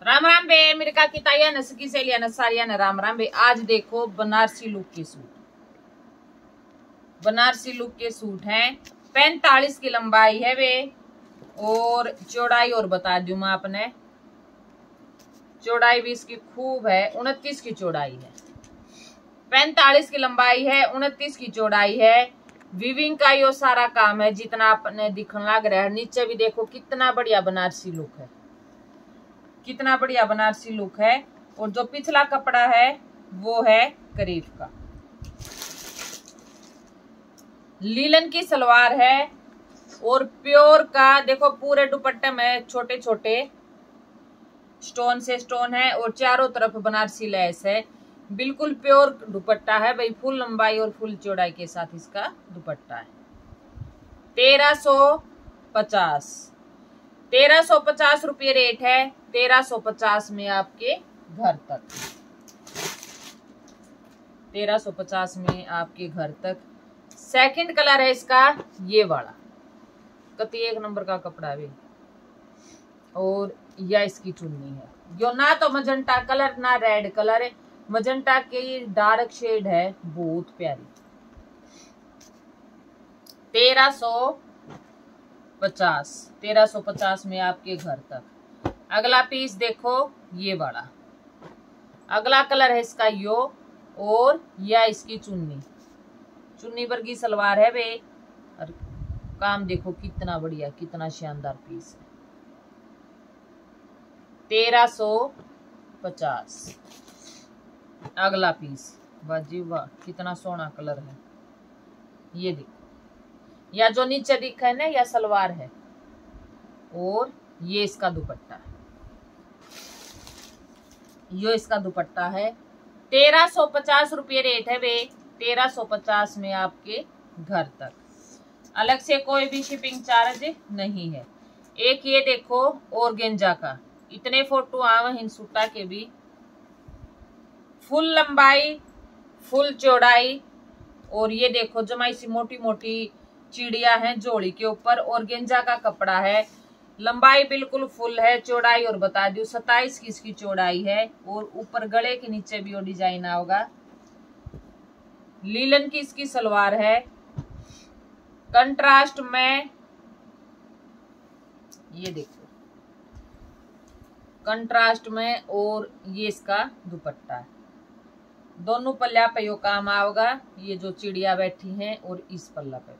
राम राम बे मेरे का किताया नसकी से लिया नसारिया न राम राम बे। आज देखो बनारसी लुक के सूट, बनारसी लुक के सूट हैं। 45 की लंबाई है वे और चौड़ाई और बता दूं मैं आपने, चौड़ाई भी इसकी खूब है। 29 की चौड़ाई है, 45 की लंबाई है, 29 की चौड़ाई है। वीविंग का यो सारा काम है जितना आपने दिखने लग रहा है। नीचे भी देखो कितना बढ़िया बनारसी लुक है, कितना बढ़िया बनारसी लुक है। और जो पिछला कपड़ा है वो है करीफ का, लीलन की सलवार है और प्योर का देखो पूरे दुपट्टे में छोटे छोटे स्टोन से स्टोन है और चारों तरफ बनारसी लैस है। बिल्कुल प्योर दुपट्टा है भाई, फुल लंबाई और फुल चौड़ाई के साथ इसका दुपट्टा है। 1350 रुपये रेट है। 1350 में आपके घर तक, 1350 में आपके घर तक। सेकंड कलर है इसका ये वाला, कति 1 नंबर का कपड़ा है और यह इसकी चुन्नी है। जो ना तो मजंटा कलर ना रेड कलर है, मजंटा की डार्क शेड है, बहुत प्यारी। 1350 में आपके घर तक। अगला पीस देखो ये वाला, अगला कलर है इसका यो और यह इसकी चुन्नी, चुन्नी वर्गी सलवार है वे। और काम देखो कितना बढ़िया, कितना शानदार पीस है। 1350। अगला पीस वाह जी वाह, कितना सोना कलर है। ये देखो, या जो नीचे दिखा है ना या सलवार है और ये इसका दुपट्टा है, यो इसका दुपट्टा है। 1350 रुपये रेट है वे। 1350 में आपके घर तक। अलग से कोई भी शिपिंग चार्ज नहीं है। एक ये देखो ऑर्गेंजा का, इतने फोटो आवे इन सूटा के भी, फुल लंबाई फुल चौड़ाई। और ये देखो जमाई सी मोटी मोटी चिड़िया हैं जोड़ी के ऊपर। ऑर्गेंजा का कपड़ा है, लंबाई बिल्कुल फुल है, चौड़ाई और बता दूं 27 की इसकी चौड़ाई है। और ऊपर गले के नीचे भी वो डिजाइन होगा। लीलन की इसकी सलवार है, कंट्रास्ट में ये देखो, कंट्रास्ट में। और ये इसका दुपट्टा है। दोनों पल्ला पे यो काम आओगा, ये जो चिड़िया बैठी हैं और इस पल्ला पे।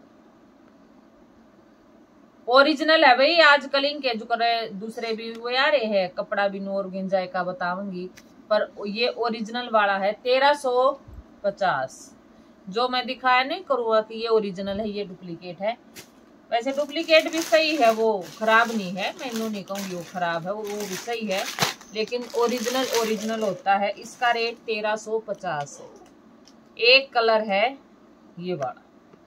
ओरिजिनल है भाई। आजकल इनके जो करे दूसरे भी वो आ रहे हैं कपड़ा भी नोर गिंजाए का बताऊंगी, पर ये ओरिजिनल वाला है। 1350। जो मैं दिखाया नहीं करूँगा कि ये ओरिजिनल है ये डुप्लीकेट है। वैसे डुप्लीकेट भी सही है, वो खराब नहीं है, मैं नहीं कहूँगी वो खराब है, वो भी सही है, लेकिन ओरिजिनल होता है। इसका रेट 1350 है। एक कलर है ये वाला।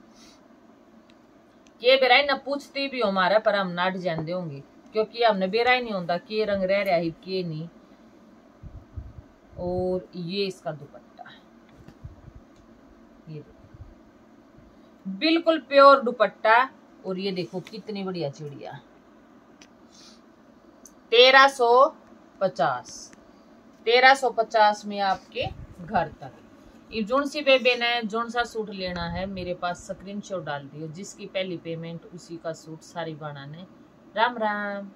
ये बेराई न पूछती भी हमारा, पर हम ना डिजाइन देंगे क्योंकि हमने बेराई नहीं होता कि रंग रह रहा है कि नहीं। और ये इसका दुपट्टा है, ये देखो बिल्कुल प्योर दुपट्टा। और ये देखो कितनी बढ़िया चिड़िया। 1350। 1350 में आपके घर तक। जोन सी बेबे ने जोन सा सूट लेना है मेरे पास स्क्रीनशॉट डाल दियो, जिसकी पहली पेमेंट उसी का सूट सारी बनाने। राम राम।